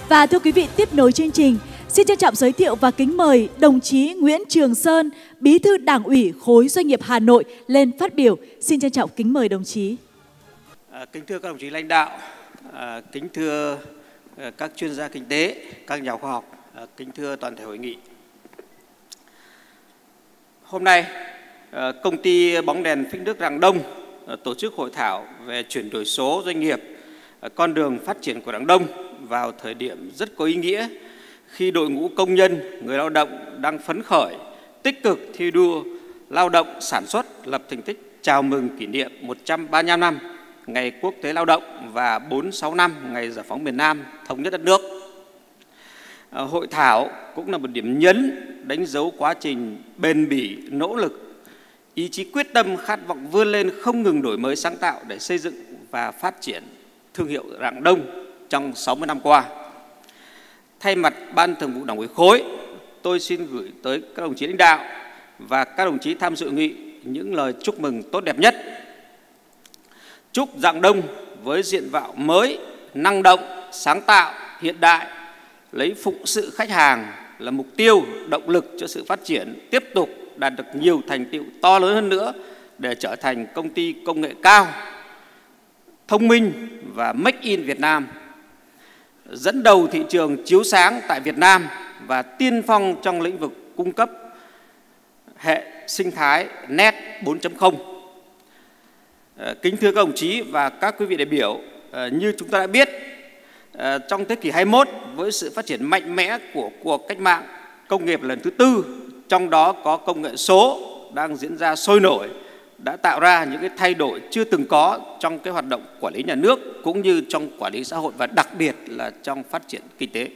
Và thưa quý vị, tiếp nối chương trình, xin trân trọng giới thiệu và kính mời đồng chí Nguyễn Trường Sơn, Bí thư Đảng ủy khối doanh nghiệp Hà Nội lên phát biểu. Xin trân trọng kính mời đồng chí. Kính thưa các đồng chí lãnh đạo, kính thưa các chuyên gia kinh tế, các nhà khoa học, kính thưa toàn thể hội nghị. Hôm nay, công ty bóng đèn phích nước Rạng Đông tổ chức hội thảo về chuyển đổi số doanh nghiệp, con đường phát triển của Rạng Đông vào thời điểm rất có ý nghĩa khi đội ngũ công nhân, người lao động đang phấn khởi, tích cực thi đua lao động sản xuất, lập thành tích chào mừng kỷ niệm 135 năm Ngày Quốc tế Lao động và 46 năm Ngày Giải phóng miền Nam thống nhất đất nước. Hội thảo cũng là một điểm nhấn đánh dấu quá trình bền bỉ, nỗ lực, ý chí quyết tâm, khát vọng vươn lên không ngừng đổi mới sáng tạo để xây dựng và phát triển thương hiệu Rạng Đông trong 60 năm qua. Thay mặt Ban Thường vụ Đảng ủy khối, tôi xin gửi tới các đồng chí lãnh đạo và các đồng chí tham dự hội nghị những lời chúc mừng tốt đẹp nhất. Chúc Rạng Đông với diện mạo mới, năng động, sáng tạo, hiện đại, lấy phụng sự khách hàng là mục tiêu, động lực cho sự phát triển, tiếp tục đạt được nhiều thành tựu to lớn hơn nữa để trở thành công ty công nghệ cao, thông minh và Make in Việt Nam, dẫn đầu thị trường chiếu sáng tại Việt Nam và tiên phong trong lĩnh vực cung cấp hệ sinh thái net 4.0. Kính thưa các đồng chí và các quý vị đại biểu, như chúng ta đã biết, trong thế kỷ 21 với sự phát triển mạnh mẽ của cuộc cách mạng công nghiệp lần thứ tư, trong đó có công nghệ số đang diễn ra sôi nổi, đã tạo ra những cái thay đổi chưa từng có trong cái hoạt động quản lý nhà nước cũng như trong quản lý xã hội và đặc biệt là trong phát triển kinh tế.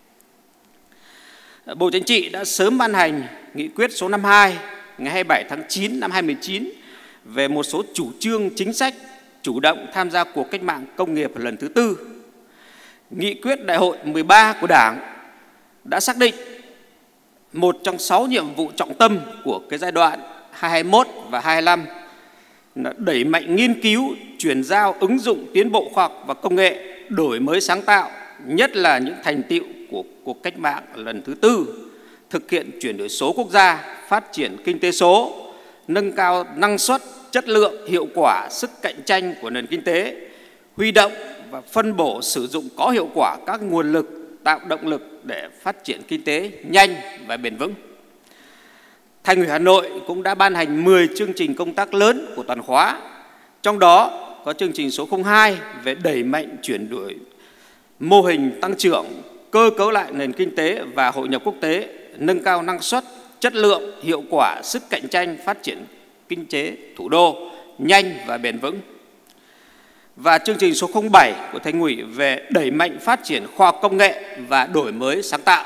Bộ Chính trị đã sớm ban hành nghị quyết số 52 ngày 27 tháng 9 năm 2019 về một số chủ trương chính sách chủ động tham gia cuộc cách mạng công nghiệp lần thứ tư. Nghị quyết Đại hội 13 của Đảng đã xác định một trong 6 nhiệm vụ trọng tâm của cái giai đoạn 2021 và 2025 là đẩy mạnh nghiên cứu, chuyển giao, ứng dụng tiến bộ khoa học và công nghệ, đổi mới sáng tạo, nhất là những thành tựu của cuộc cách mạng lần thứ tư, thực hiện chuyển đổi số quốc gia, phát triển kinh tế số, nâng cao năng suất, chất lượng, hiệu quả, sức cạnh tranh của nền kinh tế, huy động và phân bổ sử dụng có hiệu quả các nguồn lực, tạo động lực để phát triển kinh tế nhanh và bền vững. Thành ủy Hà Nội cũng đã ban hành 10 chương trình công tác lớn của toàn khóa, trong đó có chương trình số 02 về đẩy mạnh chuyển đổi mô hình tăng trưởng, cơ cấu lại nền kinh tế và hội nhập quốc tế, nâng cao năng suất, chất lượng, hiệu quả, sức cạnh tranh, phát triển kinh tế thủ đô nhanh và bền vững. Và chương trình số 07 của Thành ủy về đẩy mạnh phát triển khoa học công nghệ và đổi mới sáng tạo.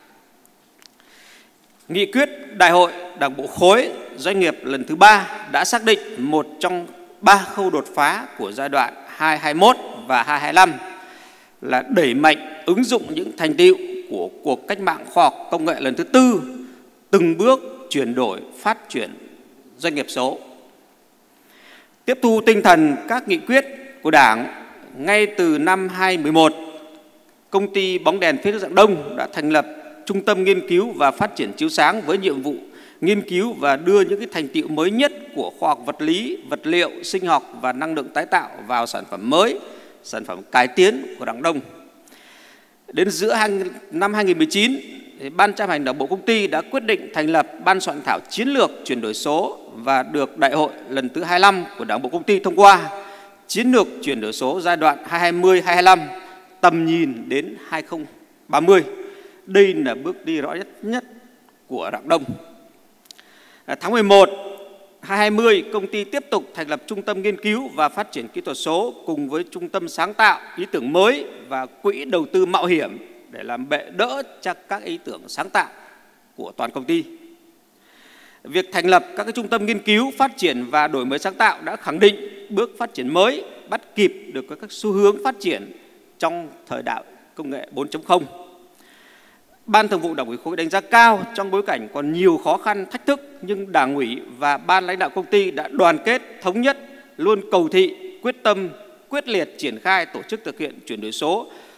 Nghị quyết Đại hội Đảng bộ khối doanh nghiệp lần thứ 3 đã xác định một trong 3 khâu đột phá của giai đoạn 2021 và 2025 là đẩy mạnh ứng dụng những thành tựu của cuộc cách mạng khoa học công nghệ lần thứ tư, từng bước chuyển đổi phát triển doanh nghiệp số. Tiếp thu tinh thần các nghị quyết của Đảng, ngay từ năm 2011, công ty bóng đèn phích nước Rạng Đông đã thành lập Trung tâm Nghiên cứu và Phát triển chiếu sáng với nhiệm vụ nghiên cứu và đưa những cái thành tựu mới nhất của khoa học vật lý, vật liệu, sinh học và năng lượng tái tạo vào sản phẩm mới, sản phẩm cải tiến của Rạng Đông. Đến giữa năm 2019, Ban chấp hành Đảng bộ công ty đã quyết định thành lập Ban soạn thảo chiến lược chuyển đổi số và được Đại hội lần thứ 25 của Đảng bộ công ty thông qua chiến lược chuyển đổi số giai đoạn 2020-2025, tầm nhìn đến 2030. Đây là bước đi rõ nhất của Rạng Đông. Tháng 11, 2020, công ty tiếp tục thành lập Trung tâm Nghiên cứu và Phát triển Kỹ thuật số cùng với Trung tâm Sáng tạo Ý tưởng mới và Quỹ Đầu tư Mạo hiểm để làm bệ đỡ cho các ý tưởng sáng tạo của toàn công ty. Việc thành lập các trung tâm nghiên cứu, phát triển và đổi mới sáng tạo đã khẳng định bước phát triển mới, bắt kịp được các xu hướng phát triển trong thời đại công nghệ 4.0. Ban Thường vụ Đảng ủy khối đánh giá cao trong bối cảnh còn nhiều khó khăn, thách thức, nhưng Đảng ủy và Ban lãnh đạo công ty đã đoàn kết, thống nhất, luôn cầu thị, quyết tâm, quyết liệt triển khai tổ chức thực hiện chuyển đổi số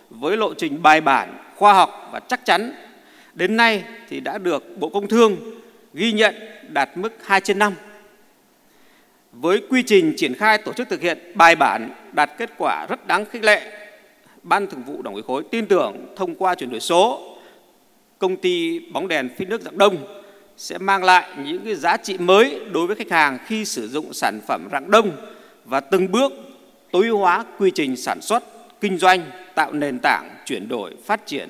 với lộ trình bài bản, khoa học và chắc chắn. Đến nay thì đã được Bộ Công Thương ghi nhận đạt mức 2/5. Với quy trình triển khai tổ chức thực hiện bài bản, đạt kết quả rất đáng khích lệ, Ban Thường vụ Đảng ủy khối tin tưởng thông qua chuyển đổi số, công ty bóng đèn phích nước Rạng Đông sẽ mang lại những cái giá trị mới đối với khách hàng khi sử dụng sản phẩm Rạng Đông và từng bước tối ưu hóa quy trình sản xuất, kinh doanh, tạo nền tảng chuyển đổi phát triển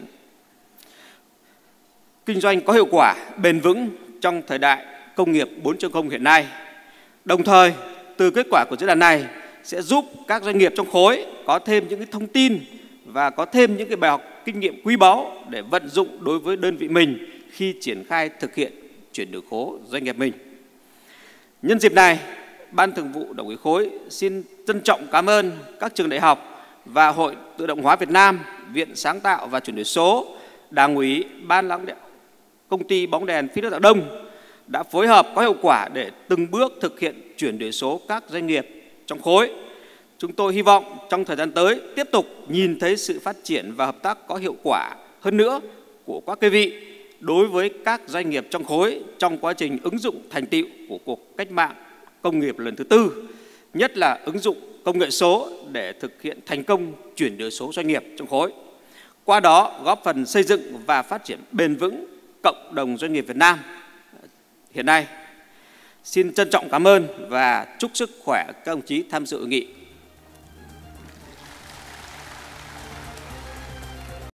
kinh doanh có hiệu quả, bền vững trong thời đại công nghiệp 4.0 hiện nay. Đồng thời, từ kết quả của diễn đàn này sẽ giúp các doanh nghiệp trong khối có thêm những cái thông tin và có thêm những cái bài học kinh nghiệm quý báu để vận dụng đối với đơn vị mình khi triển khai thực hiện chuyển đổi số doanh nghiệp mình. Nhân dịp này, Ban Thường vụ Đảng ủy khối xin trân trọng cảm ơn các trường đại học và Hội Tự động hóa Việt Nam, Viện Sáng tạo và Chuyển đổi số, Đảng ủy, Ban lãnh đạo công ty bóng đèn phích nước Rạng Đông đã phối hợp có hiệu quả để từng bước thực hiện chuyển đổi số các doanh nghiệp trong khối. Chúng tôi hy vọng trong thời gian tới tiếp tục nhìn thấy sự phát triển và hợp tác có hiệu quả hơn nữa của các quý vị đối với các doanh nghiệp trong khối trong quá trình ứng dụng thành tựu của cuộc cách mạng công nghiệp lần thứ tư, nhất là ứng dụng công nghệ số để thực hiện thành công chuyển đổi số doanh nghiệp trong khối. Qua đó góp phần xây dựng và phát triển bền vững cộng đồng doanh nghiệp Việt Nam hiện nay. Xin trân trọng cảm ơn và chúc sức khỏe các đồng chí tham dự hội nghị.